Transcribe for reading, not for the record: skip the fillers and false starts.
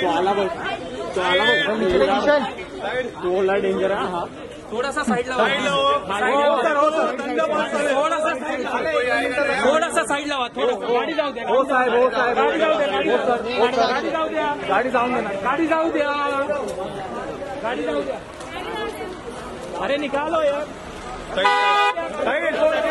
तो डेंजर है। हाँ थोड़ा सा साइड लावा, थोड़ा सा साइड लावा, थोड़ा गाडी जाऊ द्या, हो साहेब, हो साहेब, गाडी जाऊ द्या, गाडी जाऊ द्या, गाडी जाऊन देना, गाडी जाऊ द्या, गाडी जाऊ द्या। अरे निकालो यार।